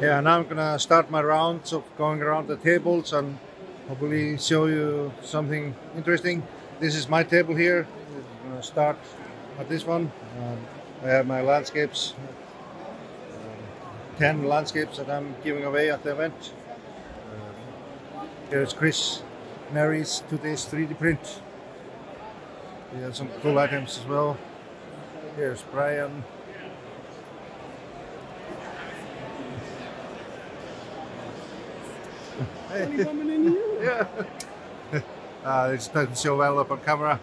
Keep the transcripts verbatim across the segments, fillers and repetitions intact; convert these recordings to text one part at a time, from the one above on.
Yeah, now I'm gonna start my rounds of going around the tables and hopefully show you something interesting. This is my table here. I'm gonna start at this one. Um, I have my landscapes, um, ten landscapes that I'm giving away at the event. Um, here's Chris Mary's today's three D print. He has some cool items as well. Here's Brian. Hey. Bumping into you. Yeah. Uh, it doesn't show well up on camera.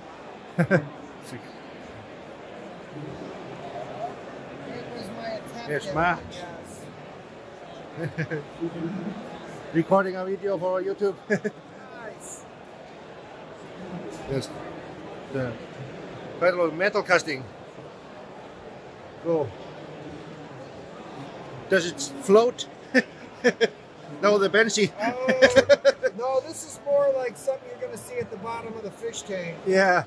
Here's Matt. Recording a video for YouTube. Nice. There's the pedal metal casting. Go. Does it float? No, the Benzie. Oh, no, this is more like something you're going to see at the bottom of the fish tank. Yeah.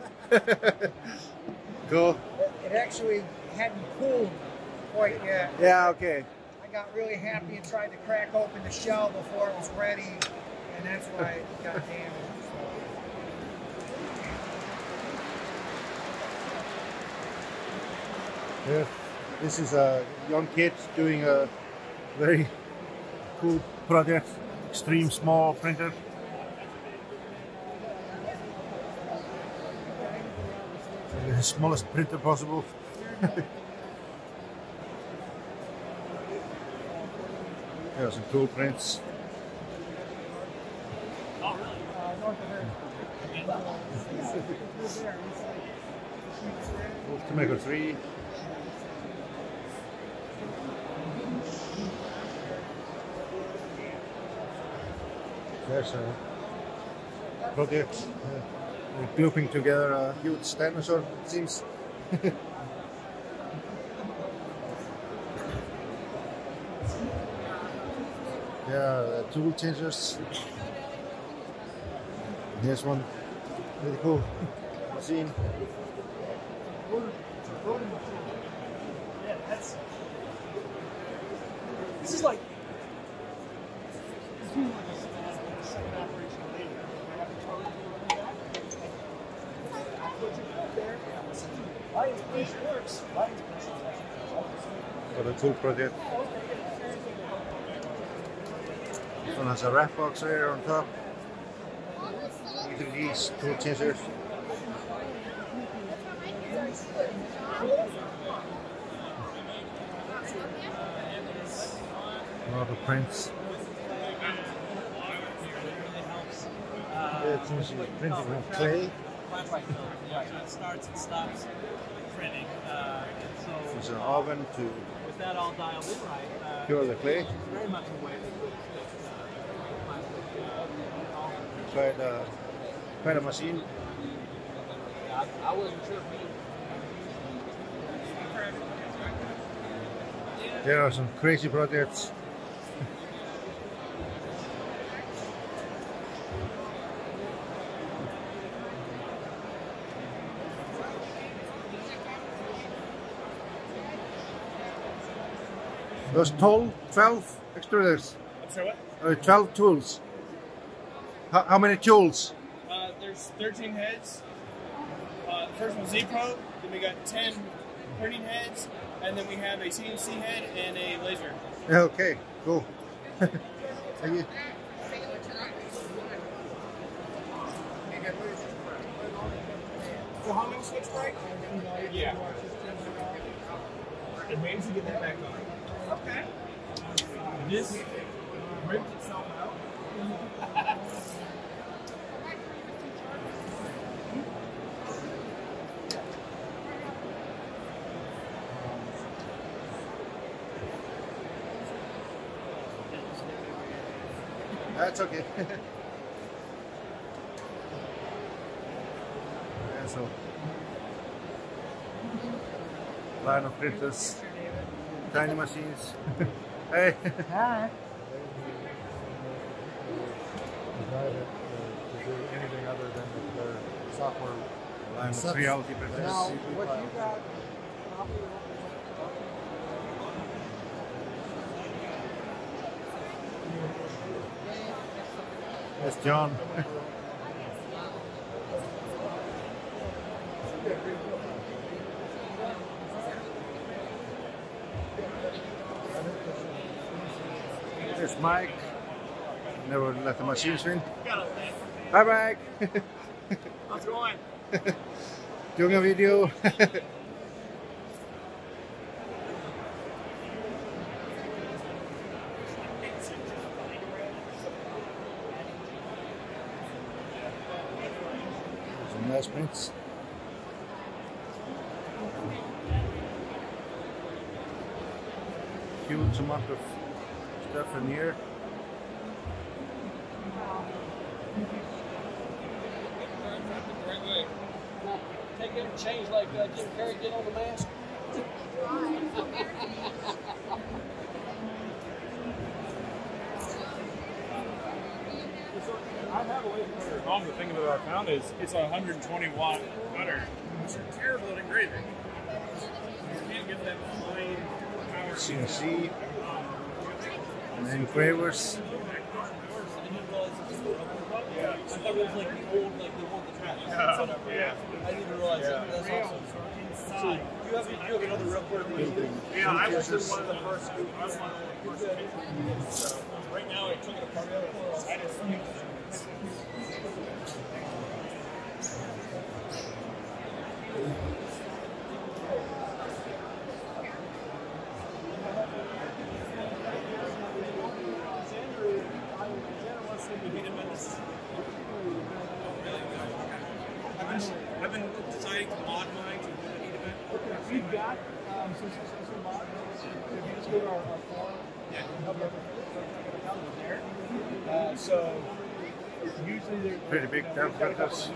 Cool. It, it actually hadn't cooled quite yet. Yeah, okay. I got really happy and tried to crack open the shell before it was ready, and that's why it got damaged. So. Yeah. This is a young kid doing a very cool project, extreme small printer. The smallest printer possible. There are some cool prints. Oh, really? Uh, North America. Tomato three. There's a project uh, grouping together a huge dinosaur, it seems. Yeah, uh, tool changers. Here's one really cool machine. Yeah, that's. This is like. For the tool project. This one has a wrap box there on top. Each of these tool changers. A lot of prints. Yeah, it's usually printing from clay. It starts and stops printing. Uh, and so There's an oven to with that all dialed in right, uh, cure the clay. it's very much a way that uh, plastic. Quite a, quite a machine. I, I wasn't sure. There are some crazy projects. Those twelve, twelve extruders. I'm sorry, what? Uh, twelve tools. How, how many tools? Uh, there's thirteen heads. Uh, the first one's Z-Pro. Then we got ten printing heads, and then we have a C N C head and a laser. Okay, cool. Thank you. So how many switch break? Yeah. And wait to get that back on. Okay. This ripped itself out. That's okay. Yeah, so line of printers, tiny machines. Hey. Hi. Drive it uh, to do anything other than the software line of reality printers. Now, what you got? That's John. There's Mike. Never let the machine swing. Hi Mike! How's it going? Doing a video. Some nice prints. Huge amount of stuff in here. Take it and change like uh, Jim Carrey did on The Mask. I have a way to put it home. The thing that I found is it's a one hundred twenty watt cutter, which are terrible at engraving. You can't get that fine power. C N C and engravers. Yeah. I thought it was like the old, like the old the trash. Yeah. Yeah. I didn't realize Yeah. that. That's awesome. So you have, you have another real quick one. Yeah, I was just one of the first. I was one of the first. So right now, I took it apart. I just think. I've been deciding to mod mine to a neat event. Okay, we've got um, some successful models. If you just go to our, our forum, Yeah. help you out there. Uh, so usually they're Pretty big dump filters.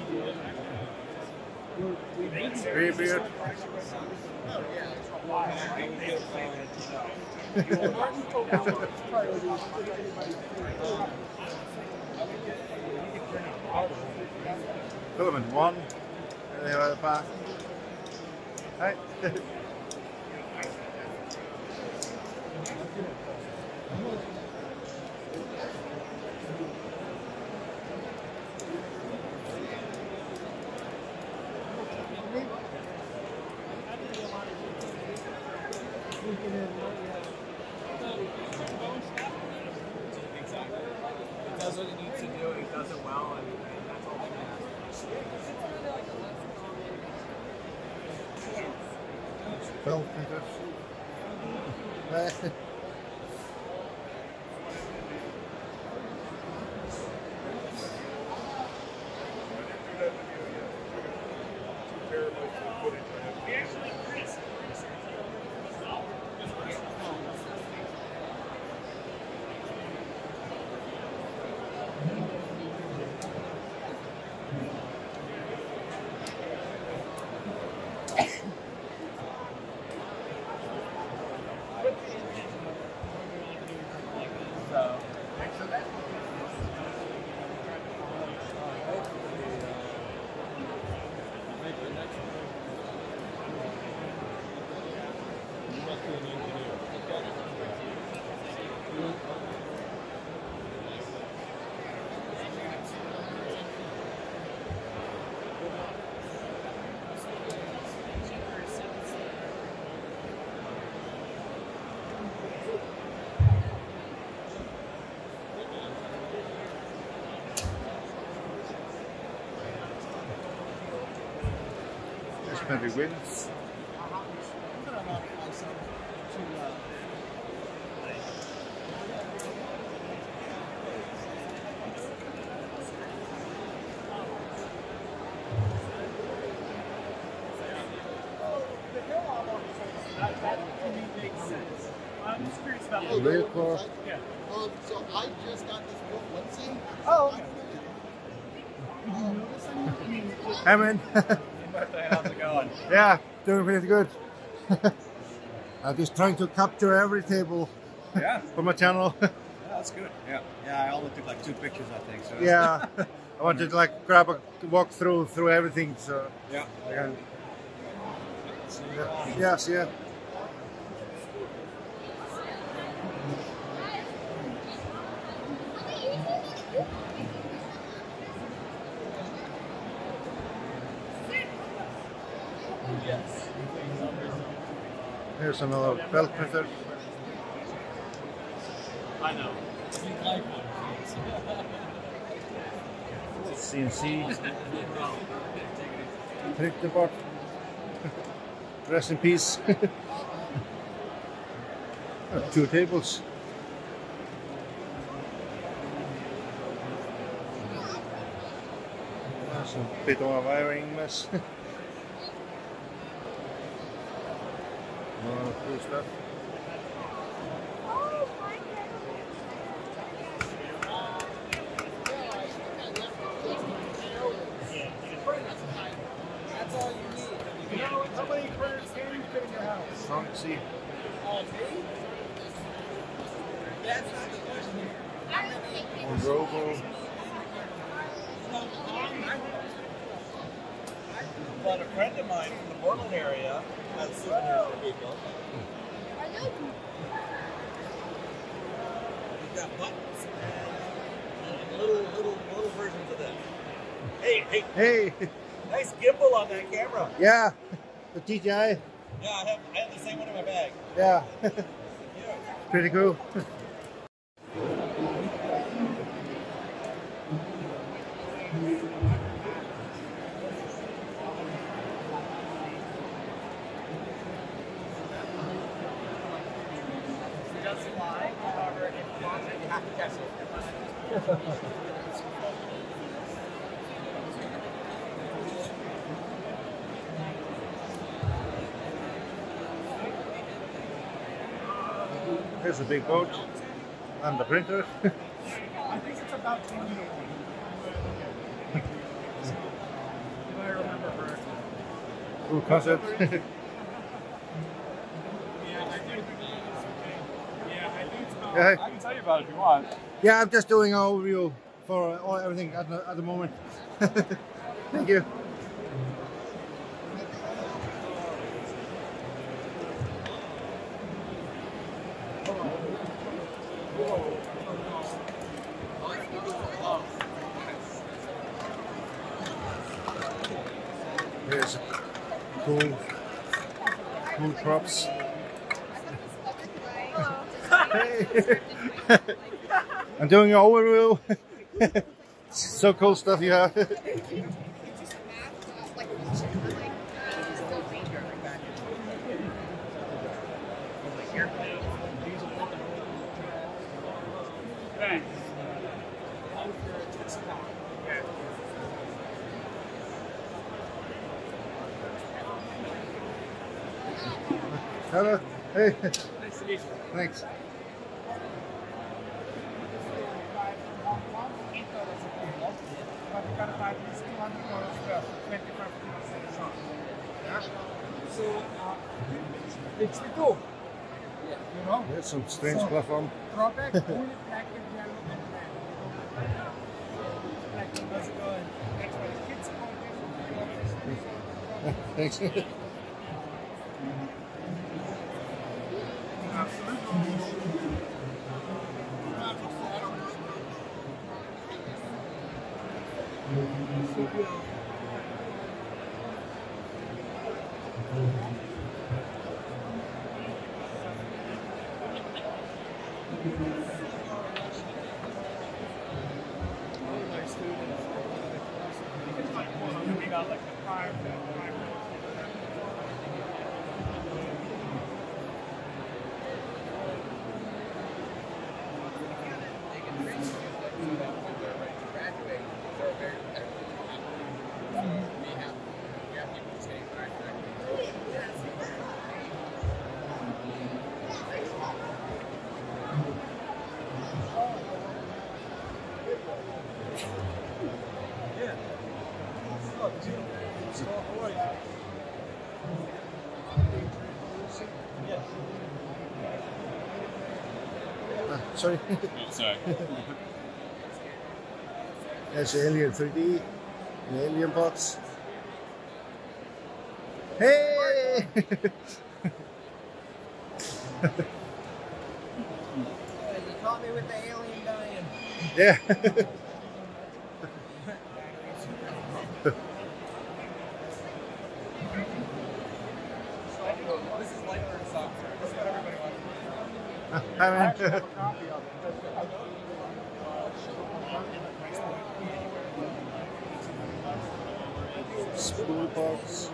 Very beard. Filament one. And the other part. Hi. It does what it needs to do, he does it well, and, and that's all that matters. Belt filters. There's plenty of wins. I'm just curious about The rear core. Yeah. Um, so I just got this book Wednesday. Oh, okay. Did you notice anything? Hey man. How's it going? Yeah, doing pretty good. I'm just trying to capture every table Yeah, for my channel. yeah, that's good. Yeah, yeah. I only took like two pictures, I think. So Yeah, I wanted to like grab a walk through through everything. So yeah. I can. Yeah. Yes, yeah. Here's another belt printer. I know. C N C. Printer board. Rest in peace. Two tables. That's a bit of a wiring mess. Oh, cool stuff. That's all you need. You know, how many printers can you fit in your house? Fancy. All three? That's not the question. On Robo. But a friend of mine from the Portland area has souvenirs for people. We've got buttons and, and little, little, little versions of this. Hey, hey, Hey! nice gimbal on that camera. Yeah! The D J I. Yeah, I have, I have the same one in my bag. Yeah. Yeah. Pretty cool. Here's a big boat and the printer. I think it's about ten years. If I remember correctly. Cool concept. Yeah, I think. Yeah, I think it's about. Yeah. I can tell you about it if you want. Yeah, I'm just doing an overview for all everything at the, at the moment. Thank you. Here's cool, cool props. Hey. I'm doing an overview. So cool stuff you have. Thanks. Hello. Hey. Nice to meet you. Thanks. So, uh, it's the two. You know? There's some strange So, platform. Protect, fully black and yellow and red. Like, how's it going? That's why the kids call this. Thanks. Ah, sorry. Oh, sorry. There's Alien three D, an Alien box. Hey! You caught me with the alien dying. Yeah. This is like for Hi, man. actually have a copy of it. Spool box.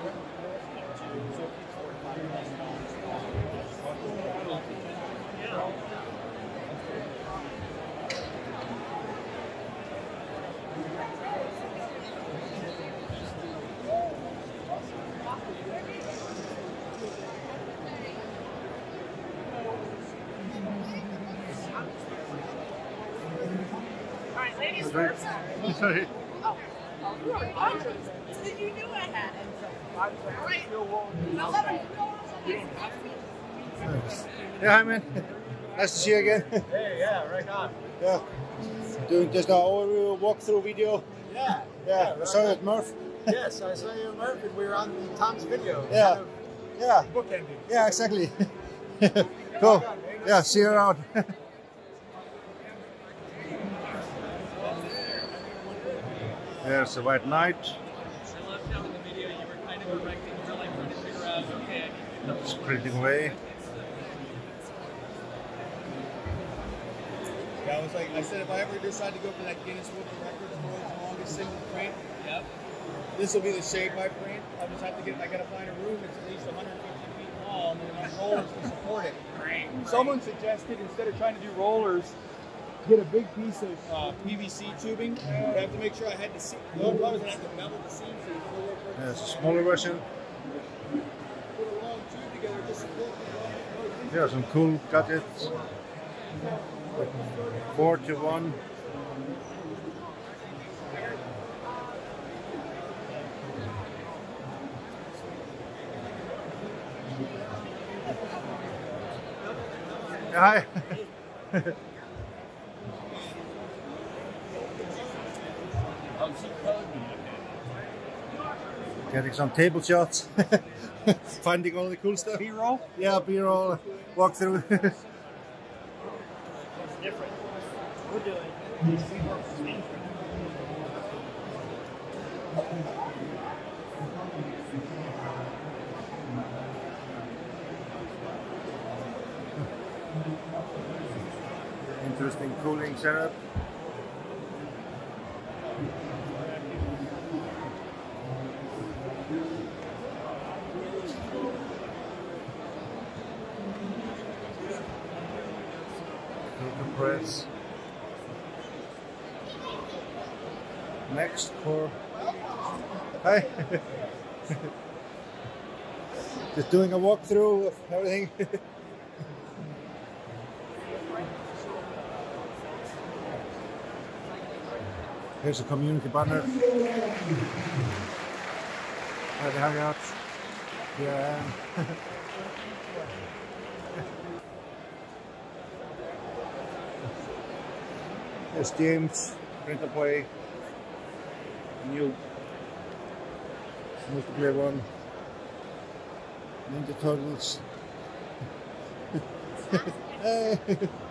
Alright, ladies Sorry. first. Sorry. Oh, oh, you already bought yours. So then you knew I had it. Alright. eleven. Yeah, hi, man. Nice to see you again. Hey, yeah, right on. Yeah. Doing just an overview walkthrough video. Yeah. Yeah, I saw you at Murph. Yes, I saw you in Murph and we were on the Tom's video. Yeah. Kind of Yeah. bookending. Yeah, exactly. Cool. Yeah, see you around. There's a white knight. I loved how in the video you were kind of erecting, you were like trying to figure out, okay, I need to Sprinting away. Yeah, I was like, I said if I ever decide to go for that Guinness Book of Records world's longest single print, Yep. this will be the shape I print. I'll just have to get, I gotta find a room that's at least one hundred fifty feet tall and then enough rollers to support it. Great. Someone suggested instead of trying to do rollers, get a big piece of uh, P V C tubing. But I have to make sure I had the seam. The only problem is I have to bevel the seam so you can work with There's a smaller version. put a long tube together to support the There are some cool gadgets. Four to one. Hi. Getting some table shots. Finding all the cool stuff. B-roll. Yeah, B-roll, walkthrough. Different. We're doing. Interesting cooling setup. Filter press. Next for. Hi. Just doing a walkthrough of everything. Here's a community banner. Where the hangout. Here I am. There's James, print and play. New multiplayer one. Ninja Turtles. Hey.